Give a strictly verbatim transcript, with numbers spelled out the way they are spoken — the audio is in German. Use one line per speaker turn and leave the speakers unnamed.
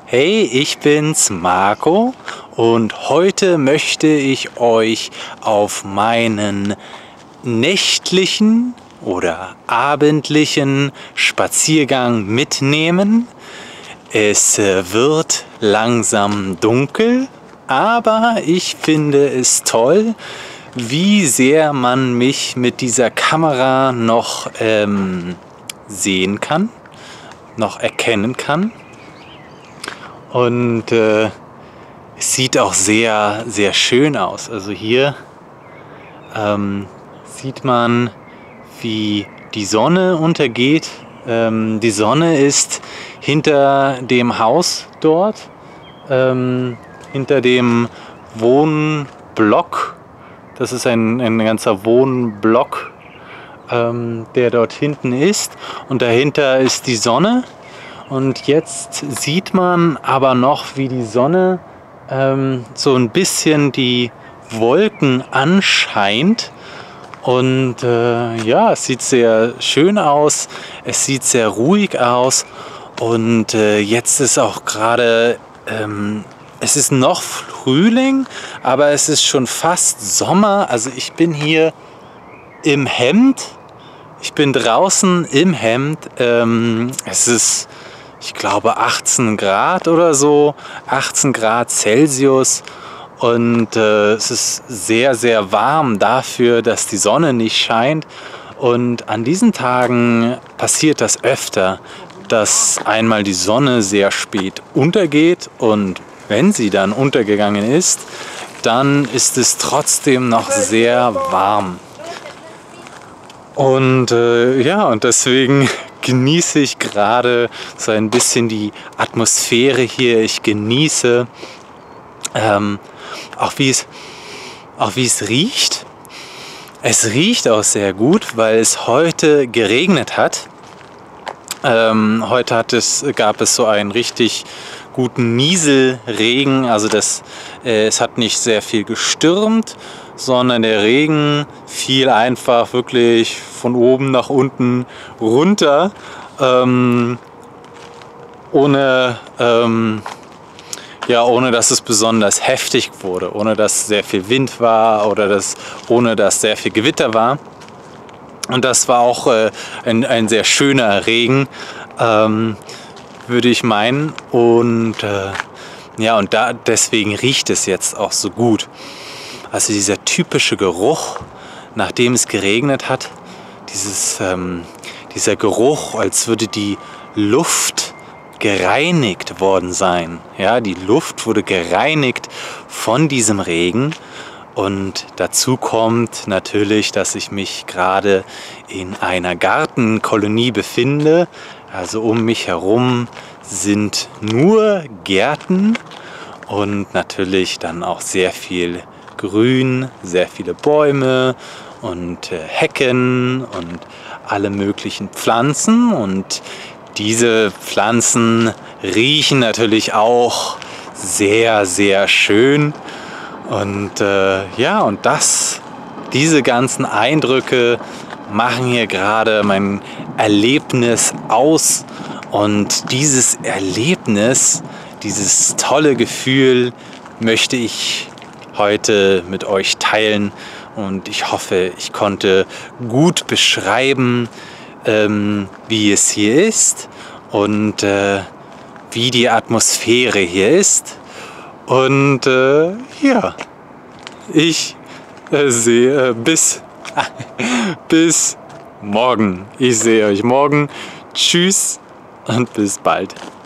Hey, ich bin's, Marco, und heute möchte ich euch auf meinen nächtlichen oder abendlichen Spaziergang mitnehmen. Es äh, wird langsam dunkel, aber ich finde es toll, wie sehr man mich mit dieser Kamera noch ähm, sehen kann, noch erkennen kann. Und äh, es sieht auch sehr, sehr schön aus. Also hier ähm, sieht man, wie die Sonne untergeht. Ähm, die Sonne ist hinter dem Haus dort, ähm, hinter dem Wohnblock. Das ist ein, ein ganzer Wohnblock, ähm, der dort hinten ist. Und dahinter ist die Sonne. Und jetzt sieht man aber noch, wie die Sonne ähm, so ein bisschen die Wolken anscheint. Und äh, ja, es sieht sehr schön aus, es sieht sehr ruhig aus. Und äh, jetzt ist auch gerade, ähm, es ist noch Frühling, aber es ist schon fast Sommer. Also ich bin hier im Hemd, ich bin draußen im Hemd. Ähm, es ist, ich glaube, achtzehn Grad oder so, achtzehn Grad Celsius. Und äh, es ist sehr, sehr warm dafür, dass die Sonne nicht scheint. Und an diesen Tagen passiert das öfter, dass einmal die Sonne sehr spät untergeht. Und wenn sie dann untergegangen ist, dann ist es trotzdem noch sehr warm. Und äh, ja, und deswegen genieße ich gerade so ein bisschen die Atmosphäre hier. Ich genieße ähm, auch wie es, auch wie es riecht. Es riecht auch sehr gut, weil es heute geregnet hat. Ähm, heute hat es, gab es so einen richtig guten Nieselregen. Also das, äh, es hat nicht sehr viel gestürmt, sondern der Regen fiel einfach wirklich von oben nach unten runter, ähm, ohne, ähm, ja, ohne dass es besonders heftig wurde, ohne dass sehr viel Wind war oder dass, ohne dass sehr viel Gewitter war. Und das war auch äh, ein, ein sehr schöner Regen, ähm, würde ich meinen. Und äh, ja, und da, deswegen riecht es jetzt auch so gut. Also dieser typische Geruch, nachdem es geregnet hat, dieses, ähm, dieser Geruch, als würde die Luft gereinigt worden sein. Ja, die Luft wurde gereinigt von diesem Regen. Und dazu kommt natürlich, dass ich mich gerade in einer Gartenkolonie befinde. Also um mich herum sind nur Gärten und natürlich dann auch sehr viel Grün, sehr viele Bäume und äh, Hecken und alle möglichen Pflanzen. Und diese Pflanzen riechen natürlich auch sehr, sehr schön. Und äh, ja, und das, diese ganzen Eindrücke machen hier gerade mein Erlebnis aus. Und dieses Erlebnis, dieses tolle Gefühl möchte ich heute mit euch teilen. Und ich hoffe, ich konnte gut beschreiben, ähm, wie es hier ist und äh, wie die Atmosphäre hier ist. Und äh, ja, ich äh, sehe äh, bis, bis morgen. Ich sehe euch morgen. Tschüss und bis bald.